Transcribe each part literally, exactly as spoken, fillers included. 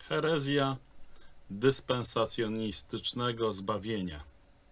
Herezja dyspensacjonistycznego zbawienia.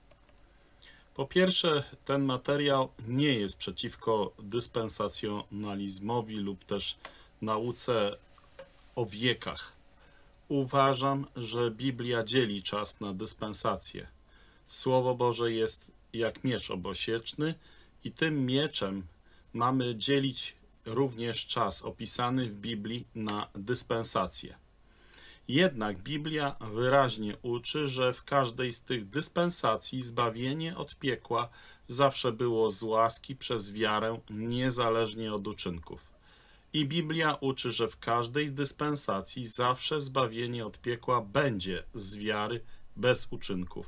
Po pierwsze, ten materiał nie jest przeciwko dyspensacjonalizmowi lub też nauce o wiekach. Uważam, że Biblia dzieli czas na dyspensację. Słowo Boże jest jak miecz obosieczny i tym mieczem mamy dzielić również czas opisany w Biblii na dyspensację. Jednak Biblia wyraźnie uczy, że w każdej z tych dyspensacji zbawienie od piekła zawsze było z łaski przez wiarę, niezależnie od uczynków. I Biblia uczy, że w każdej dyspensacji zawsze zbawienie od piekła będzie z wiary, bez uczynków.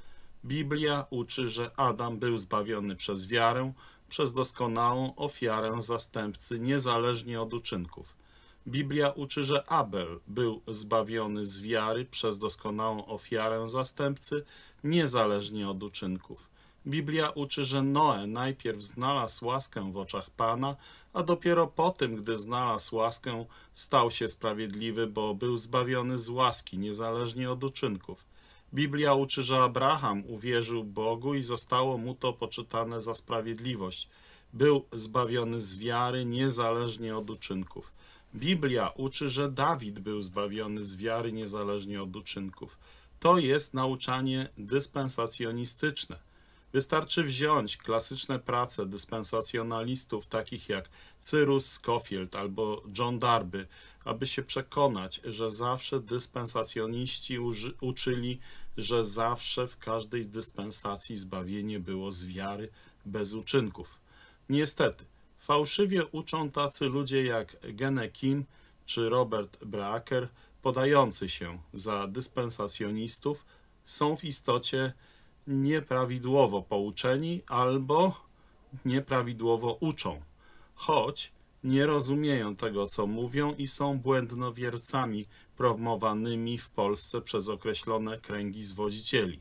Biblia uczy, że Adam był zbawiony przez wiarę, przez doskonałą ofiarę zastępcy, niezależnie od uczynków. Biblia uczy, że Abel był zbawiony z wiary przez doskonałą ofiarę zastępcy, niezależnie od uczynków. Biblia uczy, że Noe najpierw znalazł łaskę w oczach Pana, a dopiero po tym, gdy znalazł łaskę, stał się sprawiedliwy, bo był zbawiony z łaski, niezależnie od uczynków. Biblia uczy, że Abraham uwierzył Bogu i zostało mu to poczytane za sprawiedliwość. Był zbawiony z wiary, niezależnie od uczynków. Biblia uczy, że Dawid był zbawiony z wiary, niezależnie od uczynków. To jest nauczanie dyspensacjonistyczne. Wystarczy wziąć klasyczne prace dyspensacjonalistów, takich jak Cyrus Scofield albo John Darby, aby się przekonać, że zawsze dyspensacjoniści uczyli, że zawsze w każdej dyspensacji zbawienie było z wiary, bez uczynków. Niestety, fałszywie uczą tacy ludzie jak Gene Kim czy Robert Breaker, podający się za dyspensacjonistów, są w istocie nieprawidłowo pouczeni albo nieprawidłowo uczą, choć nie rozumieją tego, co mówią i są błędnowiercami promowanymi w Polsce przez określone kręgi zwodzicieli.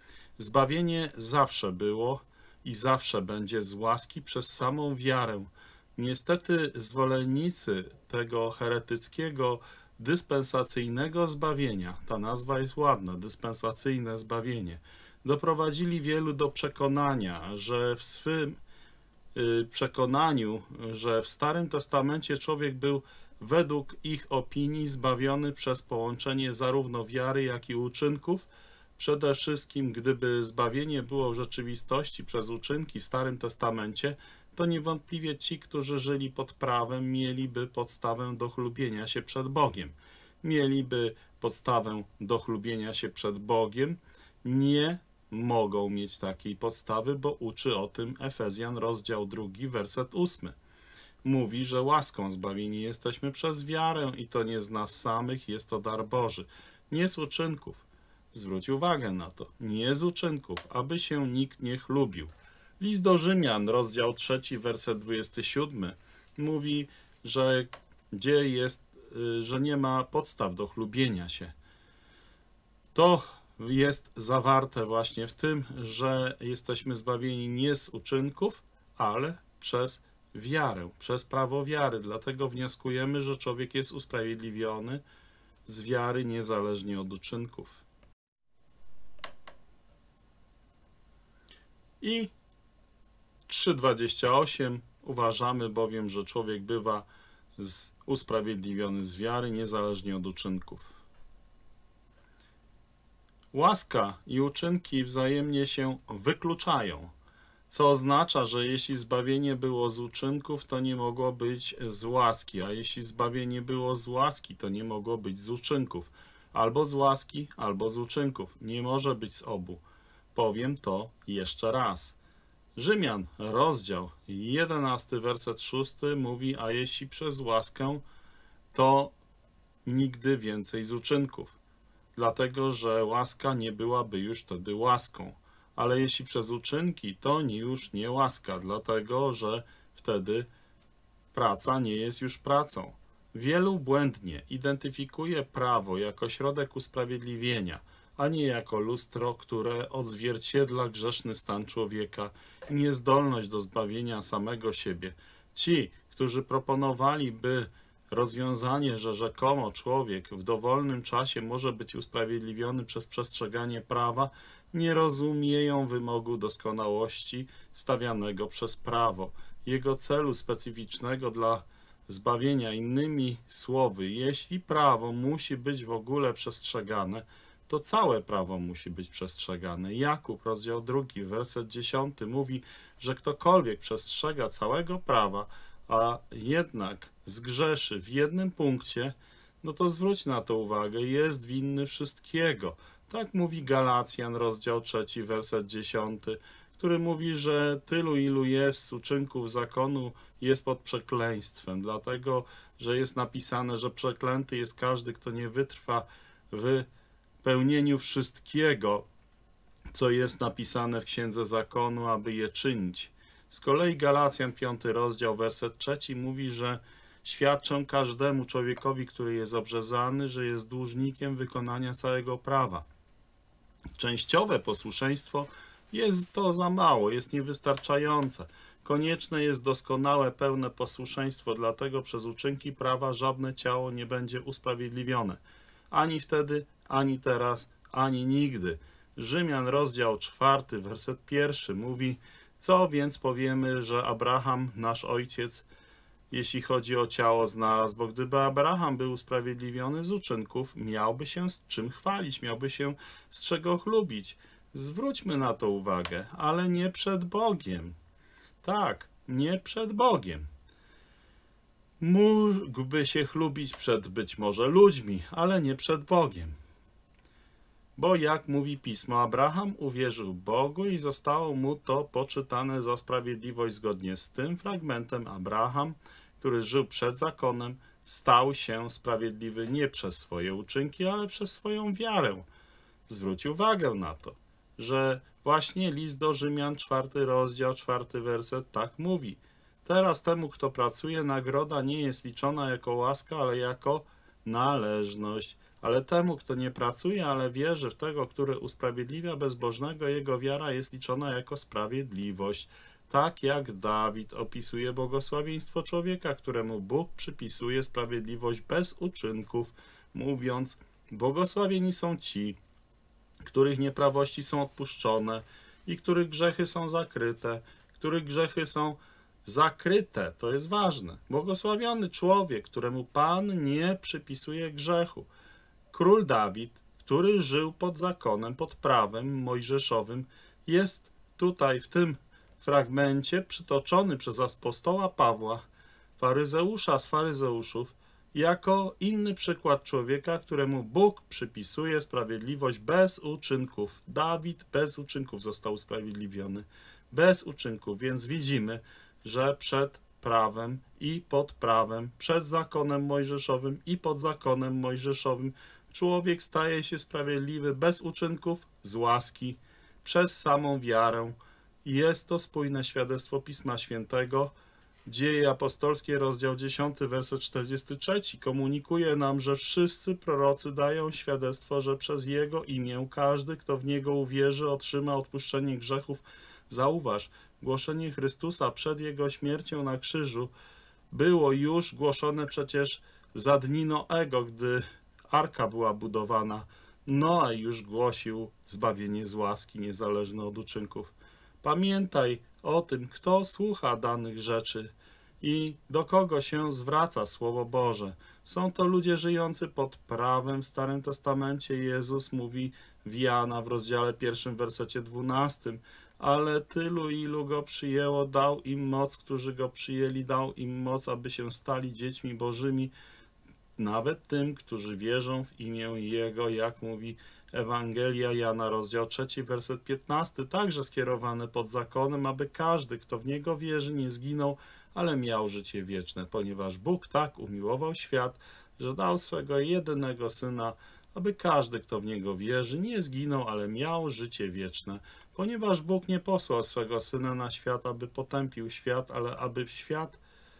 Zbawienie zawsze było i zawsze będzie z łaski przez samą wiarę. Niestety zwolennicy tego heretyckiego, dyspensacyjnego zbawienia, ta nazwa jest ładna, dyspensacyjne zbawienie, doprowadzili wielu do przekonania, że w swym y, przekonaniu, że w Starym Testamencie człowiek był według ich opinii zbawiony przez połączenie zarówno wiary, jak i uczynków. Przede wszystkim, gdyby zbawienie było w rzeczywistości przez uczynki w Starym Testamencie, to niewątpliwie ci, którzy żyli pod prawem, mieliby podstawę do chlubienia się przed Bogiem. Mieliby podstawę do chlubienia się przed Bogiem. Nie mogą mieć takiej podstawy, bo uczy o tym Efezjan, rozdział drugi, werset ósmy. Mówi, że łaską zbawieni jesteśmy przez wiarę i to nie z nas samych, jest to dar Boży, nie z uczynków. Zwróć uwagę na to, nie z uczynków, aby się nikt nie chlubił. List do Rzymian, rozdział trzeci, werset dwudziesty siódmy, mówi, że gdzie jest, że nie ma podstaw do chlubienia się. To jest zawarte właśnie w tym, że jesteśmy zbawieni nie z uczynków, ale przez wiarę, przez prawo wiary. Dlatego wnioskujemy, że człowiek jest usprawiedliwiony z wiary niezależnie od uczynków. I trzy dwadzieścia osiem. Uważamy bowiem, że człowiek bywa z, usprawiedliwiony z wiary niezależnie od uczynków. Łaska i uczynki wzajemnie się wykluczają, co oznacza, że jeśli zbawienie było z uczynków, to nie mogło być z łaski, a jeśli zbawienie było z łaski, to nie mogło być z uczynków. Albo z łaski, albo z uczynków. Nie może być z obu. Powiem to jeszcze raz. Rzymian, rozdział jedenasty, werset szósty mówi, a jeśli przez łaskę, to nigdy więcej z uczynków. Dlatego, że łaska nie byłaby już wtedy łaską. Ale jeśli przez uczynki, to nie już nie łaska, dlatego, że wtedy praca nie jest już pracą. Wielu błędnie identyfikuje prawo jako środek usprawiedliwienia, a nie jako lustro, które odzwierciedla grzeszny stan człowieka i niezdolność do zbawienia samego siebie. Ci, którzy proponowali, by rozwiązanie, że rzekomo człowiek w dowolnym czasie może być usprawiedliwiony przez przestrzeganie prawa, nie rozumieją wymogu doskonałości stawianego przez prawo, jego celu specyficznego dla zbawienia. Innymi słowy, jeśli prawo musi być w ogóle przestrzegane, to całe prawo musi być przestrzegane. Jakub, rozdział drugi, werset dziesiąty mówi, że ktokolwiek przestrzega całego prawa, a jednak zgrzeszy w jednym punkcie, no to zwróć na to uwagę, jest winny wszystkiego. Tak mówi Galacjan, rozdział trzeci, werset dziesiąty, który mówi, że tylu, ilu jest z uczynków zakonu, jest pod przekleństwem, dlatego, że jest napisane, że przeklęty jest każdy, kto nie wytrwa w pełnieniu wszystkiego, co jest napisane w Księdze Zakonu, aby je czynić. Z kolei Galacjan, piąty rozdział, werset trzeci mówi, że świadczę każdemu człowiekowi, który jest obrzezany, że jest dłużnikiem wykonania całego prawa. Częściowe posłuszeństwo jest to za mało, jest niewystarczające. Konieczne jest doskonałe, pełne posłuszeństwo, dlatego przez uczynki prawa żadne ciało nie będzie usprawiedliwione. Ani wtedy, ani teraz, ani nigdy. Rzymian, rozdział czwarty, werset pierwszy mówi, co więc powiemy, że Abraham, nasz ojciec, jeśli chodzi o ciało, znalazł, bo gdyby Abraham był usprawiedliwiony z uczynków, miałby się z czym chwalić, miałby się z czego chlubić. Zwróćmy na to uwagę, ale nie przed Bogiem. Tak, nie przed Bogiem. Mógłby się chlubić przed być może ludźmi, ale nie przed Bogiem. Bo jak mówi Pismo, Abraham uwierzył Bogu i zostało mu to poczytane za sprawiedliwość. Zgodnie z tym fragmentem Abraham, który żył przed zakonem, stał się sprawiedliwy nie przez swoje uczynki, ale przez swoją wiarę. Zwróć uwagę na to, że właśnie list do Rzymian, czwarty rozdział, czwarty werset tak mówi. Teraz temu, kto pracuje, nagroda nie jest liczona jako łaska, ale jako należność. Ale temu, kto nie pracuje, ale wierzy w tego, który usprawiedliwia bezbożnego, jego wiara jest liczona jako sprawiedliwość. Tak jak Dawid opisuje błogosławieństwo człowieka, któremu Bóg przypisuje sprawiedliwość bez uczynków, mówiąc, błogosławieni są ci, których nieprawości są odpuszczone i których grzechy są zakryte, których grzechy są zakryte, to jest ważne. Błogosławiony człowiek, któremu Pan nie przypisuje grzechu. Król Dawid, który żył pod zakonem, pod prawem mojżeszowym, jest tutaj w tym fragmencie przytoczony przez apostoła Pawła, faryzeusza z faryzeuszów, jako inny przykład człowieka, któremu Bóg przypisuje sprawiedliwość bez uczynków. Dawid bez uczynków został usprawiedliwiony. Bez uczynków, więc widzimy, że przed prawem i pod prawem, przed zakonem mojżeszowym i pod zakonem mojżeszowym człowiek staje się sprawiedliwy bez uczynków, z łaski, przez samą wiarę. Jest to spójne świadectwo Pisma Świętego. Dzieje apostolskie, rozdział dziesiąty, werset czterdziesty trzeci komunikuje nam, że wszyscy prorocy dają świadectwo, że przez Jego imię każdy, kto w Niego uwierzy, otrzyma odpuszczenie grzechów. Zauważ, głoszenie Chrystusa przed Jego śmiercią na krzyżu było już głoszone przecież za dni Noego, gdy arka była budowana. Noe już głosił zbawienie z łaski, niezależne od uczynków. Pamiętaj o tym, kto słucha danych rzeczy i do kogo się zwraca Słowo Boże. Są to ludzie żyjący pod prawem. W Starym Testamencie Jezus mówi w Jana w rozdziale pierwszym, wersecie dwunastym, ale tylu, ilu Go przyjęło, dał im moc, którzy Go przyjęli, dał im moc, aby się stali dziećmi Bożymi, nawet tym, którzy wierzą w imię Jego, jak mówi Ewangelia Jana, rozdział trzeci, werset piętnasty, także skierowane pod zakonem, aby każdy, kto w Niego wierzy, nie zginął, ale miał życie wieczne, ponieważ Bóg tak umiłował świat, że dał swego jedynego Syna, aby każdy, kto w Niego wierzy, nie zginął, ale miał życie wieczne. Ponieważ Bóg nie posłał swego Syna na świat, aby potępił świat, ale aby świat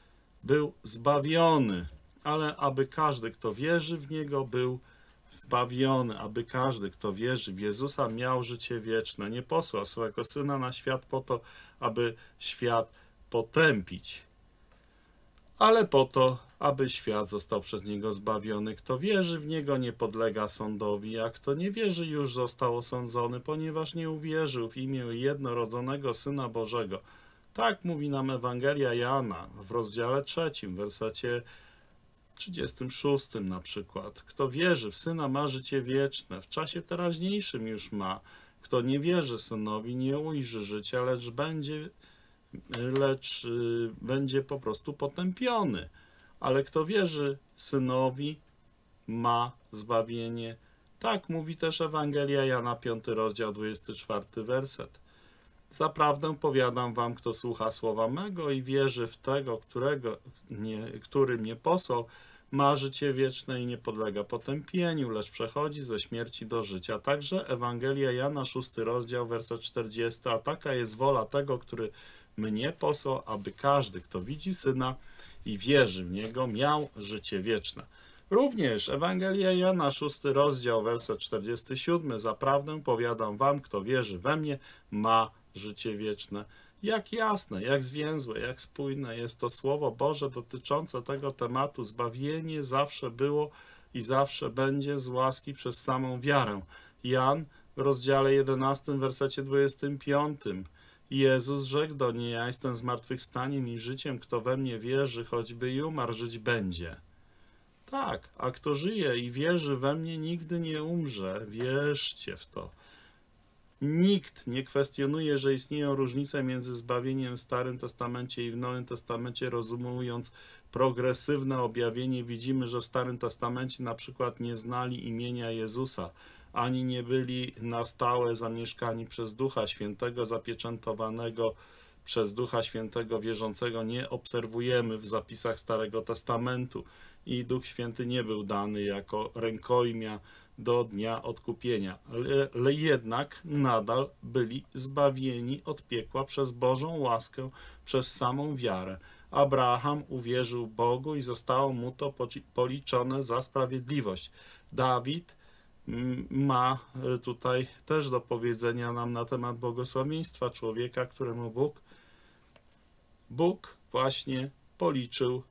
był zbawiony, ale aby każdy, kto wierzy w Niego, był zbawiony, aby każdy, kto wierzy w Jezusa, miał życie wieczne. Nie posłał swego Syna na świat po to, aby świat potępić, ale po to, aby świat został przez Niego zbawiony. Kto wierzy w Niego, nie podlega sądowi, a kto nie wierzy, już został osądzony, ponieważ nie uwierzył w imię jednorodzonego Syna Bożego. Tak mówi nam Ewangelia Jana w rozdziale trzecim, w wersecie trzydziestym szóstym na przykład. Kto wierzy w Syna, ma życie wieczne, w czasie teraźniejszym już ma. Kto nie wierzy Synowi, nie ujrzy życia, lecz będzie, lecz yy, będzie po prostu potępiony. Ale kto wierzy Synowi, ma zbawienie. Tak mówi też Ewangelia Jana, piąty rozdział, dwudziesty czwarty werset. Zaprawdę powiadam wam, kto słucha słowa mego i wierzy w tego, którego nie, który mnie posłał, ma życie wieczne i nie podlega potępieniu, lecz przechodzi ze śmierci do życia. Także Ewangelia Jana, szósty rozdział, werset czterdziesty. A taka jest wola tego, który mnie posłał, aby każdy, kto widzi Syna i wierzy w Niego, miał życie wieczne. Również Ewangelia Jana, szósty rozdział, werset czterdziesty siódmy. Zaprawdę powiadam wam, kto wierzy we mnie, ma życie wieczne. Jak jasne, jak zwięzłe, jak spójne jest to Słowo Boże dotyczące tego tematu. Zbawienie zawsze było i zawsze będzie z łaski przez samą wiarę. Jan w rozdziale jedenastym, wersecie dwudziestym piątym. Jezus rzekł do niej: ja jestem zmartwychwstaniem i życiem, kto we mnie wierzy, choćby i umarł, żyć będzie. Tak, a kto żyje i wierzy we mnie, nigdy nie umrze. Wierzcie w to. Nikt nie kwestionuje, że istnieją różnice między zbawieniem w Starym Testamencie i w Nowym Testamencie. Rozumując progresywne objawienie, widzimy, że w Starym Testamencie na przykład nie znali imienia Jezusa, ani nie byli na stałe zamieszkani przez Ducha Świętego, zapieczętowanego przez Ducha Świętego wierzącego. Nie obserwujemy w zapisach Starego Testamentu i Duch Święty nie był dany jako rękojmia do dnia odkupienia, ale, ale jednak nadal byli zbawieni od piekła przez Bożą łaskę, przez samą wiarę. Abraham uwierzył Bogu i zostało mu to policzone za sprawiedliwość. Dawid ma tutaj też do powiedzenia nam na temat błogosławieństwa człowieka, któremu Bóg, Bóg właśnie policzył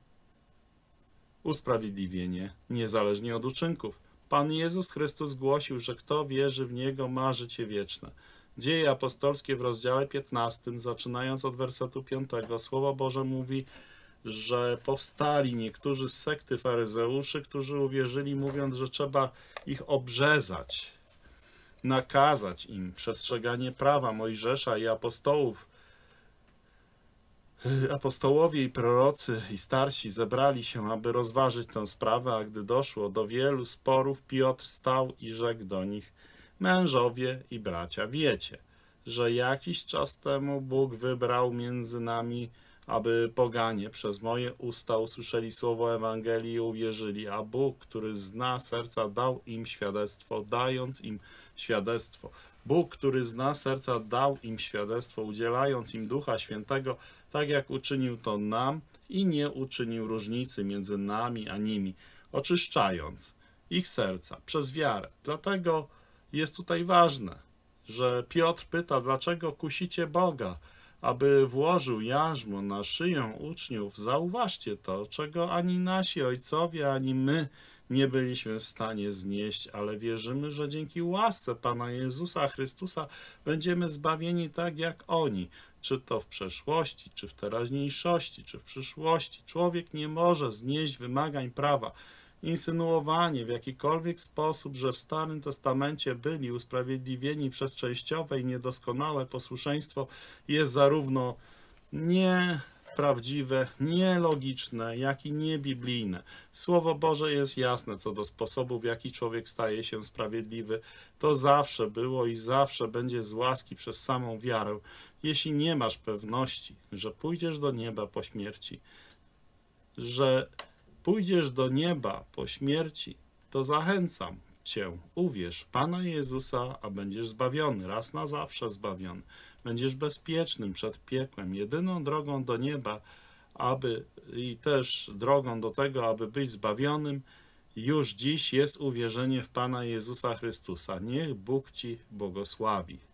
usprawiedliwienie niezależnie od uczynków. Pan Jezus Chrystus głosił, że kto wierzy w Niego, ma życie wieczne. Dzieje apostolskie w rozdziale piętnastym, zaczynając od wersetu piątego, Słowo Boże mówi, że powstali niektórzy z sekty faryzeuszy, którzy uwierzyli, mówiąc, że trzeba ich obrzezać, nakazać im przestrzeganie prawa Mojżesza i apostołów. Apostołowie i prorocy i starsi zebrali się, aby rozważyć tę sprawę, a gdy doszło do wielu sporów, Piotr stał i rzekł do nich: mężowie i bracia, wiecie, że jakiś czas temu Bóg wybrał między nami, aby poganie przez moje usta usłyszeli słowo Ewangelii i uwierzyli, a Bóg, który zna serca, dał im świadectwo, dając im świadectwo. Bóg, który zna serca, dał im świadectwo, udzielając im Ducha Świętego, tak jak uczynił to nam i nie uczynił różnicy między nami a nimi, oczyszczając ich serca przez wiarę. Dlatego jest tutaj ważne, że Piotr pyta, dlaczego kusicie Boga, aby włożył jarzmo na szyję uczniów. Zauważcie to, czego ani nasi ojcowie, ani my nie byliśmy w stanie znieść, ale wierzymy, że dzięki łasce Pana Jezusa Chrystusa będziemy zbawieni tak jak oni. Czy to w przeszłości, czy w teraźniejszości, czy w przyszłości. Człowiek nie może znieść wymagań prawa. Insynuowanie w jakikolwiek sposób, że w Starym Testamencie byli usprawiedliwieni przez częściowe i niedoskonałe posłuszeństwo, jest zarówno nieprawdziwe, nielogiczne, jak i niebiblijne. Słowo Boże jest jasne co do sposobu, w jaki człowiek staje się sprawiedliwy. To zawsze było i zawsze będzie z łaski przez samą wiarę. Jeśli nie masz pewności, że pójdziesz do nieba po śmierci, że pójdziesz do nieba po śmierci, to zachęcam Cię, uwierz w Pana Jezusa, a będziesz zbawiony, raz na zawsze zbawiony. Będziesz bezpiecznym przed piekłem. Jedyną drogą do nieba, aby i też drogą do tego, aby być zbawionym, już dziś jest uwierzenie w Pana Jezusa Chrystusa. Niech Bóg Ci błogosławi.